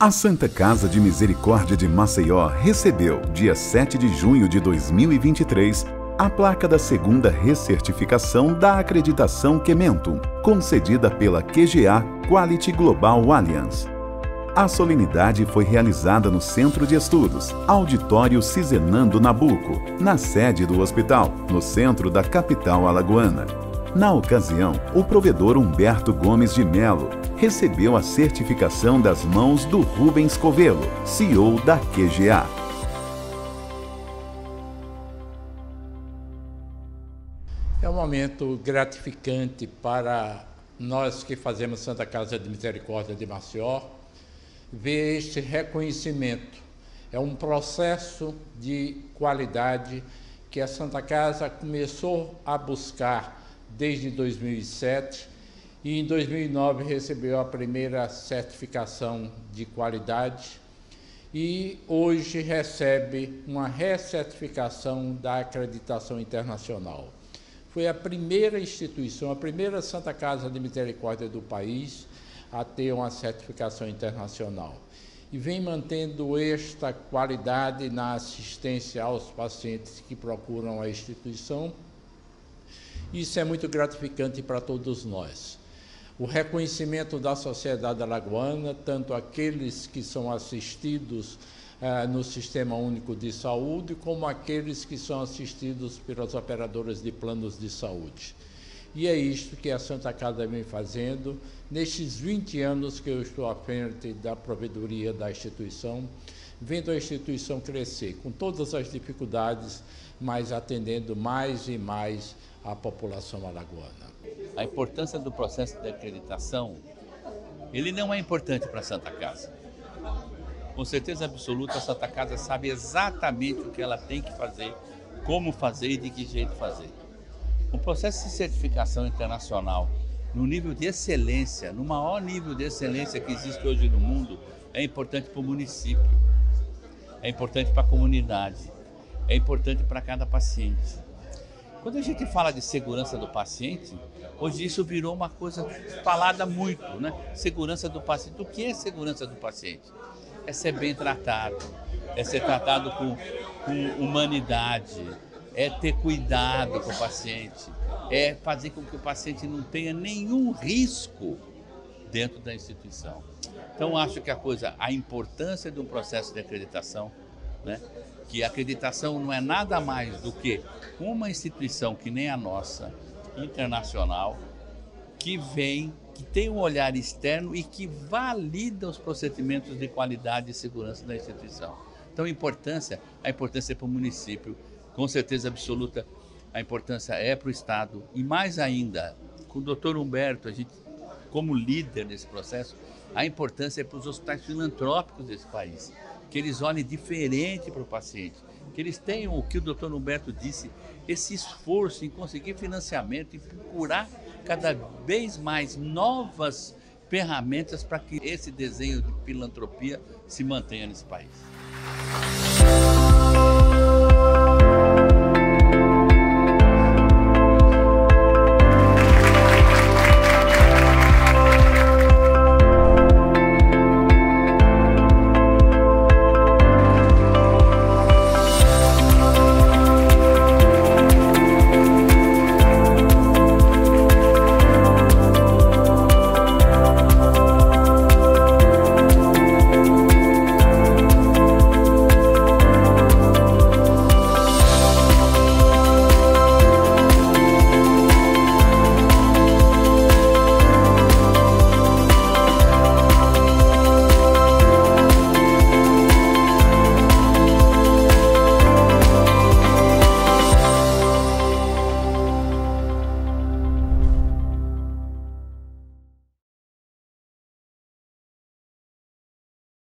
A Santa Casa de Misericórdia de Maceió recebeu, dia 7 de junho de 2023, a placa da segunda recertificação da acreditação Kementum, concedida pela QGA Quality Global Alliance. A solenidade foi realizada no Centro de Estudos, Auditório Cizenando Nabuco, na sede do hospital, no centro da capital alagoana. Na ocasião, o provedor Humberto Gomes de Melo recebeu a certificação das mãos do Rubens Covelo, CEO da QGA. É um momento gratificante para nós que fazemos Santa Casa de Misericórdia de Maceió, ver este reconhecimento. É um processo de qualidade que a Santa Casa começou a buscar desde 2007 e em 2009 recebeu a primeira certificação de qualidade e hoje recebe uma recertificação da acreditação internacional. Foi a primeira instituição, a primeira Santa Casa de Misericórdia do país a ter uma certificação internacional. E vem mantendo esta qualidade na assistência aos pacientes que procuram a instituição. Isso é muito gratificante para todos nós. O reconhecimento da sociedade alagoana, tanto aqueles que são assistidos no Sistema Único de Saúde, como aqueles que são assistidos pelas operadoras de planos de saúde. E é isto que a Santa Casa vem fazendo nestes 20 anos que eu estou à frente da provedoria da instituição, vendo a instituição crescer, com todas as dificuldades, mas atendendo mais e mais a população alagoana. A importância do processo de acreditação, ele não é importante para a Santa Casa. Com certeza absoluta, a Santa Casa sabe exatamente o que ela tem que fazer, como fazer e de que jeito fazer. Um processo de certificação internacional, no nível de excelência, no maior nível de excelência que existe hoje no mundo, é importante para o município, é importante para a comunidade, é importante para cada paciente. Quando a gente fala de segurança do paciente, hoje isso virou uma coisa falada muito, né? Segurança do paciente. O que é segurança do paciente? É ser bem tratado, é ser tratado com humanidade, é ter cuidado com o paciente, é fazer com que o paciente não tenha nenhum risco dentro da instituição. Então, acho que a importância de um processo de acreditação, né? Que a acreditação não é nada mais do que uma instituição que nem a nossa, internacional, que tem um olhar externo e que valida os procedimentos de qualidade e segurança da instituição. Então, a importância é para o município, com certeza absoluta, a importância é para o Estado e mais ainda, com o Dr. Humberto, a gente, como líder desse processo, a importância é para os hospitais filantrópicos desse país, que eles olhem diferente para o paciente, que eles tenham o que o Dr. Humberto disse, esse esforço em conseguir financiamento e procurar cada vez mais novas ferramentas para que esse desenho de filantropia se mantenha nesse país.